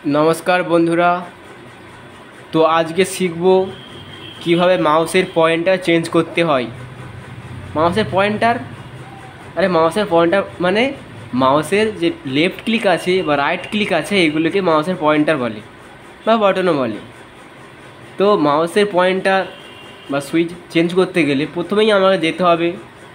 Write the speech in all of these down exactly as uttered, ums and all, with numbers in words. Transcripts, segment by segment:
नमस्कार बंधुरा। तो आज के शिखबो किभाबे माउसेर पॉइंटार चेंज करते हैं। माउसेर पॉइंटार अरे माउसेर पॉइंटार माने माउसेर जे लेफ्ट क्लिक आछे बा राइट क्लिक आछे एगुलोके माउसेर पॉइंटार बोले बा बटनও बोले। तो माउसेर पॉइंटार बा सुइच चेंज करते गेले प्रथमेই আমাকে যেতে হবে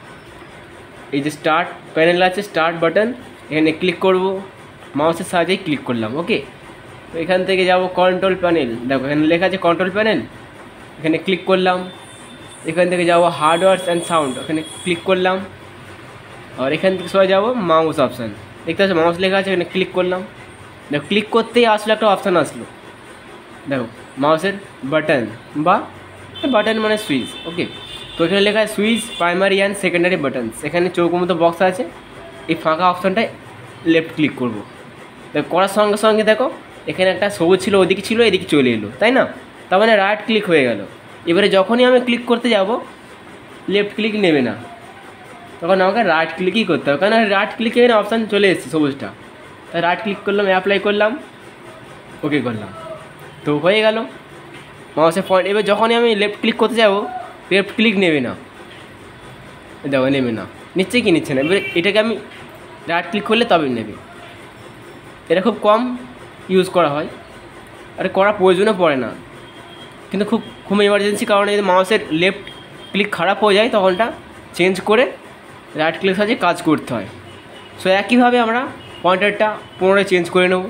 এই যে স্টার্ট প্যানেল আছে, স্টার্ট বাটন, এখানে ক্লিক করব, মাউসের সাহায্যে ক্লিক করলাম। ওকে, তো এখান থেকে যাব কন্ট্রোল প্যানেল, দেখো এখানে লেখা আছে কন্ট্রোল প্যানেল, এখানে ক্লিক করলাম। এখান থেকে যাব হার্ডওয়্যার অ্যান্ড সাউন্ড, এখানে ক্লিক করলাম। আর এখান থেকে সবাই যাব মাউস অপশান, দেখতে পাচ্ছ মাউস লেখা আছে, এখানে ক্লিক করলাম। দেখো ক্লিক করতেই আসলে একটা অপশান আসলো, দেখো মাউসের বাটন বা বাটন মানে সুইচ। ওকে, তো এখানে লেখা আছে switch primary and secondary buttons. এখানে চৌকো মতো বক্স আছে, এই ফাঁকা অপশানটায় লেফট ক্লিক করব। দেখো করার সঙ্গে সঙ্গে দেখো এখানে একটা সবুজ ছিল, ওদিকে ছিল, এদিকে চলে এলো, তাই না? তার মানে রাইট ক্লিক হয়ে গেল। এবারে যখনই আমি ক্লিক করতে যাব লেফট ক্লিক নেবে না, তখন আমাকে রাইট ক্লিকই করতে হবে, কারণ রাইট ক্লিকে এখানে অপশান চলে এসেছে সবুজটা। তাই রাইট ক্লিক করলাম, অ্যাপ্লাই করলাম, ওকে করলাম, তো হয়ে গেল মাউসের পয়েন্ট। এবার যখনই আমি লেফট ক্লিক করতে যাব লেফট ক্লিক নেবে না, দেখো নেবে না, নিচ্ছে কি নিচ্ছে না। এবারে এটাকে আমি রাইট ক্লিক করলে তবে নেবে। এটা খুব কম ইউজ করা হয়, আর করা প্রয়োজনও পড়ে না, কিন্তু খুব খুব এমার্জেন্সি কারণে যদি মাউসের লেফট ক্লিক খারাপ হয়ে যায় তখনটা চেঞ্জ করে রাইট ক্লিক সাহায্যে কাজ করতে হয়। সো একইভাবে আমরা পয়েন্টারটা পুনরায় চেঞ্জ করে নেব।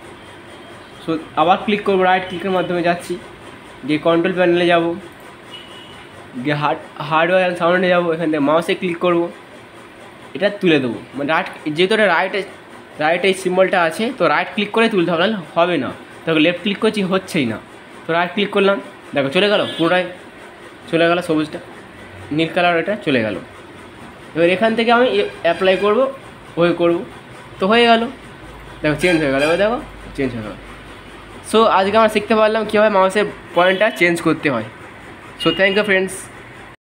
সো আবার ক্লিক করবো, রাইট ক্লিকের মাধ্যমে যাচ্ছি, গিয়ে কন্ট্রোল প্যানেলে যাব, গিয়ে হার্ড হার্ডওয়্যার অ্যান্ড সাউন্ডে যাবো, এখান থেকে মাউসে ক্লিক করব, এটা তুলে দেবো। মানে রাইট যেহেতু এটা রাইট রাইট এই সিম্বলটা আছে, তো রাইট ক্লিক করে তুলতে হবে, নাহলে হবে না। দেখো লেফট ক্লিক করছি, হচ্ছেই না, তো রাইট ক্লিক করলাম, দেখো চলে গেল, পুরোটাই চলে গেল, সবুজটা নীল কালার এটা চলে গেল। এবার এখান থেকে আমি অ্যাপ্লাই করব, ওই করব, তো হয়ে গেল, দেখো চেঞ্জ হয়ে গেল। এবার দেখো চেঞ্জ হয়ে গেল। সো আজকে আমরা শিখতে পারলাম কীভাবে মাউসের পয়েন্টটা চেঞ্জ করতে হয়। So thank you friends.